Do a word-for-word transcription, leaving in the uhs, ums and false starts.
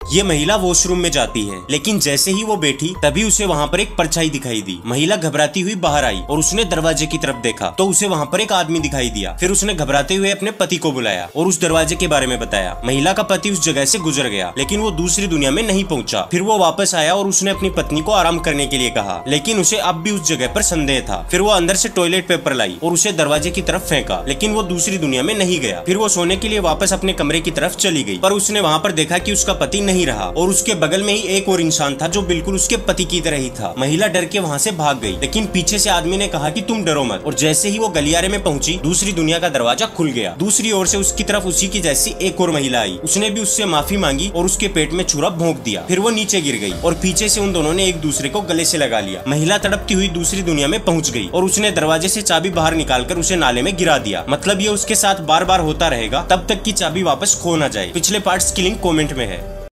ये महिला वॉशरूम में जाती है, लेकिन जैसे ही वो बैठी तभी उसे वहाँ पर एक परछाई दिखाई दी। महिला घबराती हुई बाहर आई और उसने दरवाजे की तरफ देखा तो उसे वहाँ पर एक आदमी दिखाई दिया। फिर उसने घबराते हुए अपने पति को बुलाया और उस दरवाजे के बारे में बताया। महिला का पति उस जगह से गुजर गया, लेकिन वो दूसरी दुनिया में नहीं पहुंचा। फिर वो वापस आया और उसने अपनी पत्नी को आराम करने के लिए कहा, लेकिन उसे अब भी उस जगह पर संदेह था। फिर वो अंदर से टॉयलेट पेपर लाई और उसे दरवाजे की तरफ फेंका, लेकिन वो दूसरी दुनिया में नहीं गया। फिर वो सोने के लिए वापस अपने कमरे की तरफ चली गई, पर उसने वहाँ पर देखा कि उसका पति नहीं रहा और उसके बगल में ही एक और इंसान था जो बिल्कुल उसके पति की तरह ही था। महिला डर के वहाँ से भाग गई, लेकिन पीछे से आदमी ने कहा कि तुम डरो मत। और जैसे ही वो गलियारे में पहुंची, दूसरी दुनिया का दरवाजा खुल गया। दूसरी ओर से उसकी तरफ उसी की जैसी एक और महिला आई। उसने भी उससे माफी मांगी और उसके पेट में छुरा भोंक दिया। फिर वो नीचे गिर गई और पीछे से उन दोनों ने एक दूसरे को गले से लगा लिया। महिला तड़पती हुई दूसरी दुनिया में पहुंच गई और उसने दरवाजे से चाबी बाहर निकालकर उसे नाले में गिरा दिया। मतलब ये उसके साथ बार बार होता रहेगा तब तक कि चाबी वापस खो ना जाए। पिछले पार्ट्स की लिंक कमेंट में है।